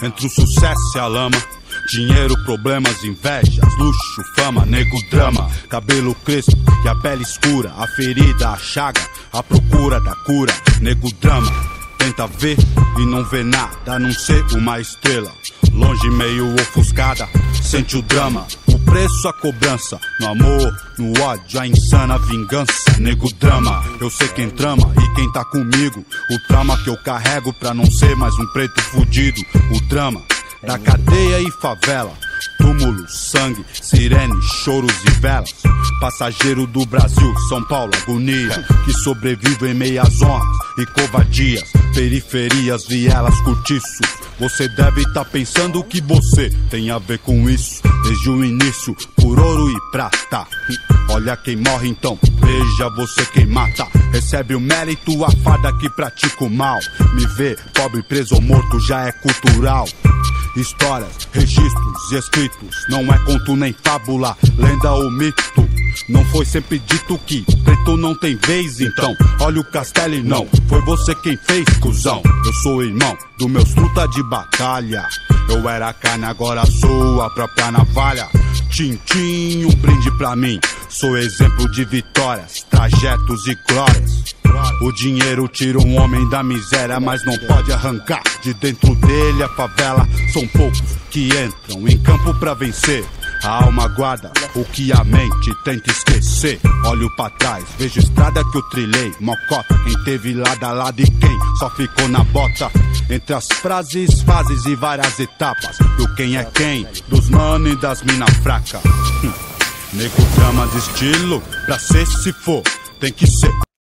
entre o sucesso e a lama. Dinheiro, problemas, invejas, luxo, fama, nego, drama. Cabelo crespo e a pele escura, a ferida, a chaga, a procura da cura, nego, drama. Tenta ver e não vê nada, a não ser uma estrela longe, meio ofuscada, sente o drama. O preço, a cobrança, no amor, no ódio, a insana vingança, nego, drama. Eu sei quem trama e quem tá comigo. O trauma que eu carrego pra não ser mais um preto fudido. O drama da cadeia e favela, túmulo, sangue, sirene, choros e velas. Passageiro do Brasil, São Paulo, agonia, que sobrevive em meias honras e covardias. Periferias, vielas, cortiços. Você deve tá pensando que você tem a ver com isso. Desde o início, por ouro e prata. Olha quem morre então, veja você quem mata. Recebe o mérito, a farda que pratica o mal. Me vê, pobre, preso ou morto, já é cultural. Histórias, registros e escritos, não é conto nem fábula, lenda ou mito. Não foi sempre dito que preto não tem vez, então olha o castelo e não foi você quem fez, cuzão. Eu sou irmão dos meus truta de batalha. Eu era carne, agora sou a própria navalha. Tintim, um brinde pra mim. Sou exemplo de vitórias, trajetos e glórias. O dinheiro tira um homem da miséria, mas não pode arrancar de dentro dele a favela. São poucos que entram em campo pra vencer. A alma guarda o que a mente tenta esquecer. Olho pra trás, vejo a estrada que eu trilhei. Mocota, quem teve lado a lado e quem só ficou na bota. Entre as frases, fases e várias etapas, do quem é quem, dos mano e das mina fraca. Nego, drama de estilo, pra ser se for, tem que ser.